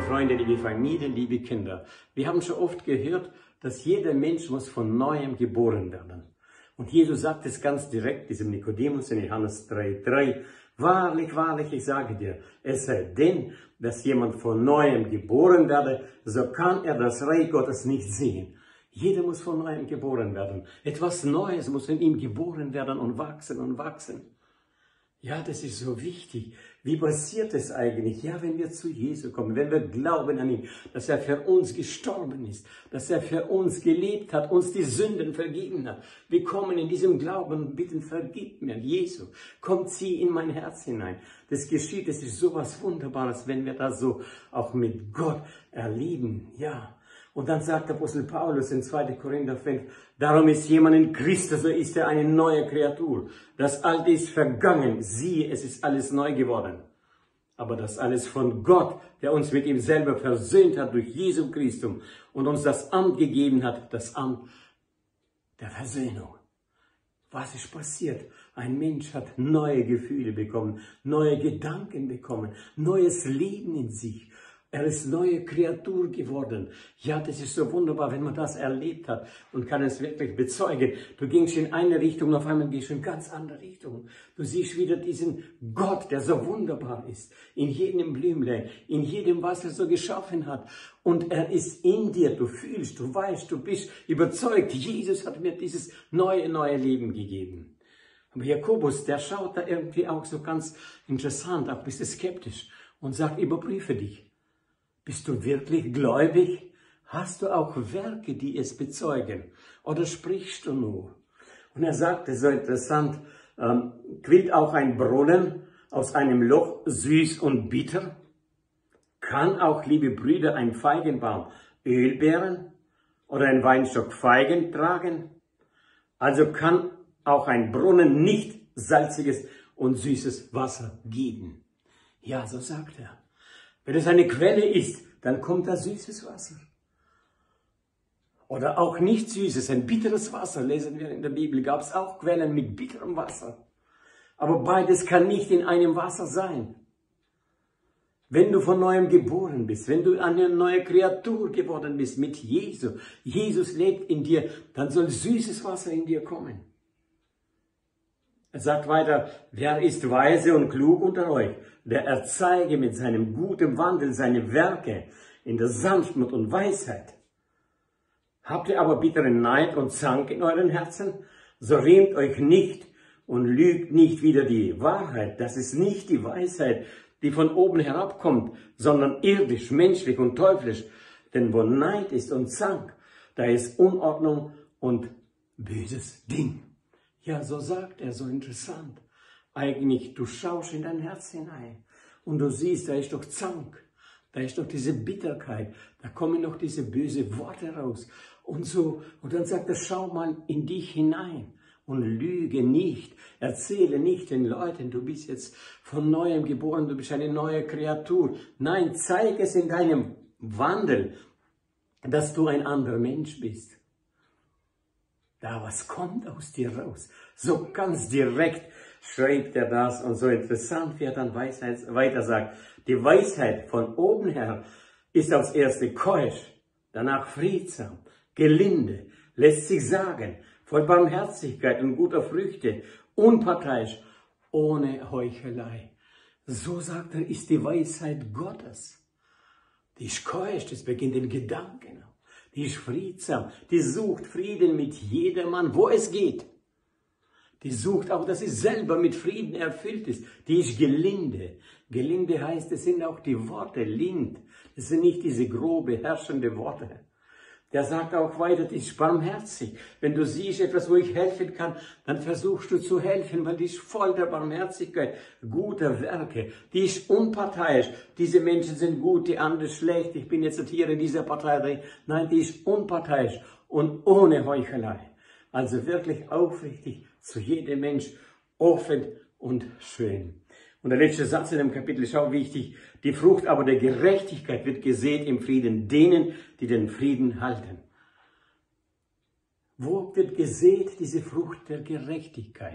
Freunde, liebe Familie, liebe Kinder, wir haben schon oft gehört, dass jeder Mensch muss von Neuem geboren werden. Und Jesus sagt es ganz direkt, diesem Nikodemus in Johannes 3,3, wahrlich, wahrlich, ich sage dir, es sei denn, dass jemand von Neuem geboren werde, so kann er das Reich Gottes nicht sehen. Jeder muss von Neuem geboren werden. Etwas Neues muss in ihm geboren werden und wachsen und wachsen. Ja, das ist so wichtig. Wie passiert es eigentlich? Ja, wenn wir zu Jesu kommen, wenn wir glauben an ihn, dass er für uns gestorben ist, dass er für uns gelebt hat, uns die Sünden vergeben hat. Wir kommen in diesem Glauben und bitten, vergib mir, Jesu, komm, zieh in mein Herz hinein. Das geschieht, es ist so was Wunderbares, wenn wir das so auch mit Gott erleben, ja. Und dann sagt Apostel Paulus in 2. Korinther 5, darum ist jemand in Christus, so ist er eine neue Kreatur. Das Alte ist vergangen, siehe, es ist alles neu geworden. Aber das alles von Gott, der uns mit ihm selber versöhnt hat durch Jesu Christus und uns das Amt gegeben hat, das Amt der Versöhnung. Was ist passiert? Ein Mensch hat neue Gefühle bekommen, neue Gedanken bekommen, neues Leben in sich. Er ist neue Kreatur geworden. Ja, das ist so wunderbar, wenn man das erlebt hat und kann es wirklich bezeugen. Du gingst in eine Richtung, auf einmal gehst du in ganz andere Richtung. Du siehst wieder diesen Gott, der so wunderbar ist. In jedem Blümlein, in jedem, was er so geschaffen hat. Und er ist in dir. Du fühlst, du weißt, du bist überzeugt. Jesus hat mir dieses neue Leben gegeben. Aber Jakobus, der schaut da irgendwie auch so ganz interessant, auch ein bisschen skeptisch und sagt, überprüfe dich. Bist du wirklich gläubig? Hast du auch Werke, die es bezeugen? Oder sprichst du nur? Und er sagte so interessant, quillt auch ein Brunnen aus einem Loch süß und bitter? Kann auch, liebe Brüder, ein Feigenbaum Öl behren? Oder ein Weinstock Feigen tragen? Also kann auch ein Brunnen nicht salziges und süßes Wasser geben. Ja, so sagt er. Wenn es eine Quelle ist, dann kommt da süßes Wasser. Oder auch nicht süßes, ein bitteres Wasser, lesen wir in der Bibel, gab es auch Quellen mit bitterem Wasser. Aber beides kann nicht in einem Wasser sein. Wenn du von Neuem geboren bist, wenn du eine neue Kreatur geworden bist mit Jesus, Jesus lebt in dir, dann soll süßes Wasser in dir kommen. Er sagt weiter, wer ist weise und klug unter euch? Der erzeige mit seinem guten Wandel seine Werke in der Sanftmut und Weisheit. Habt ihr aber bitteren Neid und Zank in euren Herzen? So rühmt euch nicht und lügt nicht wider die Wahrheit. Das ist nicht die Weisheit, die von oben herabkommt, sondern irdisch, menschlich und teuflisch. Denn wo Neid ist und Zank, da ist Unordnung und böses Ding. Ja, so sagt er, so interessant. Eigentlich, du schaust in dein Herz hinein und du siehst, da ist doch Zank, da ist doch diese Bitterkeit, da kommen noch diese bösen Worte raus und so. Und dann sagt er, schau mal in dich hinein und lüge nicht, erzähle nicht den Leuten, du bist jetzt von Neuem geboren, du bist eine neue Kreatur. Nein, zeig es in deinem Wandel, dass du ein anderer Mensch bist. Da, was kommt aus dir raus? So ganz direkt schreibt er das und so interessant, wie er dann weiter sagt. Die Weisheit von oben her ist aufs erste keusch, danach friedsam, gelinde, lässt sich sagen, voll Barmherzigkeit und guter Früchte, unparteiisch, ohne Heuchelei. So sagt er, ist die Weisheit Gottes. Die ist keusch, das beginnt in Gedanken. Die ist friedsam, die sucht Frieden mit jedermann, wo es geht. Die sucht auch, dass sie selber mit Frieden erfüllt ist. Die ist gelinde. Gelinde heißt, es sind auch die Worte lind. Das sind nicht diese grobe, herrschende Worte. Der sagt auch weiter, die ist barmherzig. Wenn du siehst etwas, wo ich helfen kann, dann versuchst du zu helfen, weil die ist voll der Barmherzigkeit, guter Werke. Die ist unparteiisch. Diese Menschen sind gut, die anderen schlecht. Ich bin jetzt hier in dieser Partei drin. Nein, die ist unparteiisch und ohne Heuchelei. Also wirklich aufrichtig zu jedem Mensch, offen und schön. Und der letzte Satz in dem Kapitel ist auch wichtig. Die Frucht aber der Gerechtigkeit wird gesät im Frieden denen, die den Frieden halten. Wo wird gesät diese Frucht der Gerechtigkeit?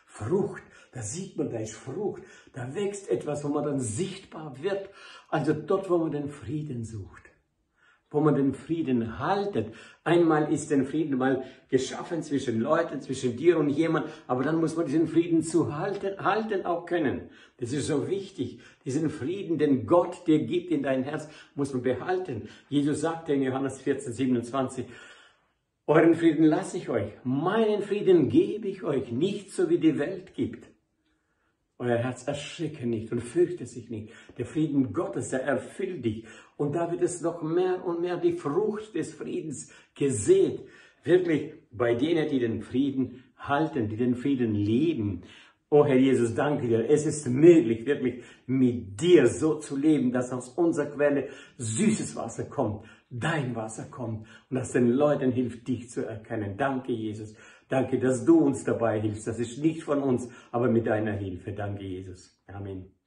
Frucht, da sieht man, da ist Frucht, da wächst etwas, wo man dann sichtbar wird. Also dort, wo man den Frieden sucht, wo man den Frieden haltet. Einmal ist der Frieden mal geschaffen zwischen Leuten, zwischen dir und jemand, aber dann muss man diesen Frieden halten auch können. Das ist so wichtig. Diesen Frieden, den Gott dir gibt in dein Herz, muss man behalten. Jesus sagte in Johannes 14, 27, euren Frieden lasse ich euch, meinen Frieden gebe ich euch, nicht so wie die Welt gibt. Euer Herz erschrecke nicht und fürchte sich nicht. Der Frieden Gottes, der erfüllt dich. Und da wird es noch mehr und mehr die Frucht des Friedens gesät. Wirklich bei denen, die den Frieden halten, die den Frieden leben. Oh Herr Jesus, danke dir. Es ist möglich, wirklich mit dir so zu leben, dass aus unserer Quelle süßes Wasser kommt, dein Wasser kommt und dass den Leuten hilft, dich zu erkennen. Danke, Jesus. Danke, dass du uns dabei hilfst. Das ist nicht von uns, aber mit deiner Hilfe. Danke, Jesus. Amen.